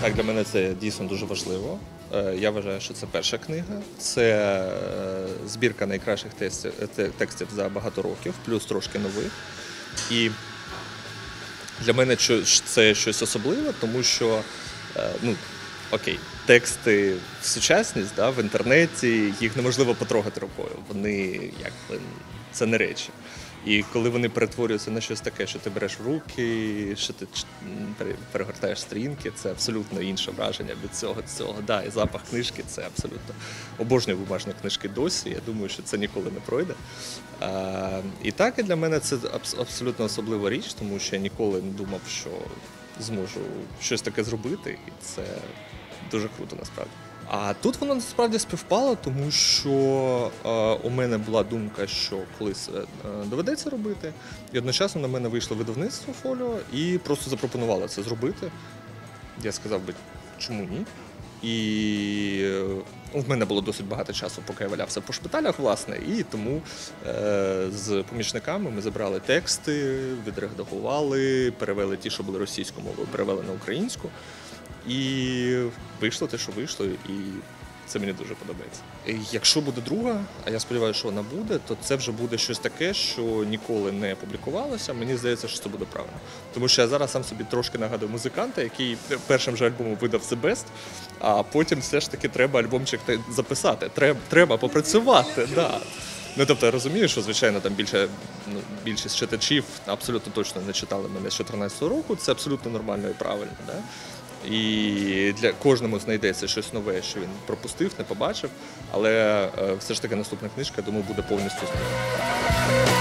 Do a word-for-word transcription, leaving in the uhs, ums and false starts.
Так, для мене це дійсно дуже важливо. Я вважаю, що це перша книга. Це збірка найкращих текстів за багато років, плюс трошки нових. І для мене це щось особливе, тому що, ну, окей, тексти в сучасність, да, в інтернеті, їх неможливо потрогати рукою. Вони, якби, це не речі. І коли вони перетворюються на щось таке, що ти береш в руки, що ти перегортаєш сторінки, це абсолютно інше враження від цього. цього. Да, і запах книжки – це абсолютно. Обожнюю бумажні книжки досі, я думаю, що це ніколи не пройде. А, і так, і для мене це абсолютно особлива річ, тому що я ніколи не думав, що зможу щось таке зробити, і це дуже круто насправді. А тут воно насправді співпало, тому що е, у мене була думка, що колись е, доведеться робити. І одночасно на мене вийшло видавництво «Фоліо» і просто запропонувало це зробити. Я сказав би, чому ні? І е, в мене було досить багато часу, поки я валявся по шпиталях, власне, і тому е, з помічниками ми забрали тексти, відредагували, перевели ті, що були російською мовою, перевели на українську. І вийшло те, що вийшло, і це мені дуже подобається. І якщо буде друга, а я сподіваюся, що вона буде, то це вже буде щось таке, що ніколи не публікувалося. Мені здається, що це буде правильно. Тому що я зараз сам собі трошки нагадую музиканта, який першим же альбомом видав The Best, а потім все ж таки треба альбомчик записати, треба, треба попрацювати. Да. Ну, тобто я розумію, що, звичайно, там більше, ну, більшість читачів абсолютно точно не читали мене з дві тисячі чотирнадцятого року, це абсолютно нормально і правильно. Да? І для кожному знайдеться щось нове, що він пропустив, не побачив, але все ж таки наступна книжка, я думаю, буде повністю змінена.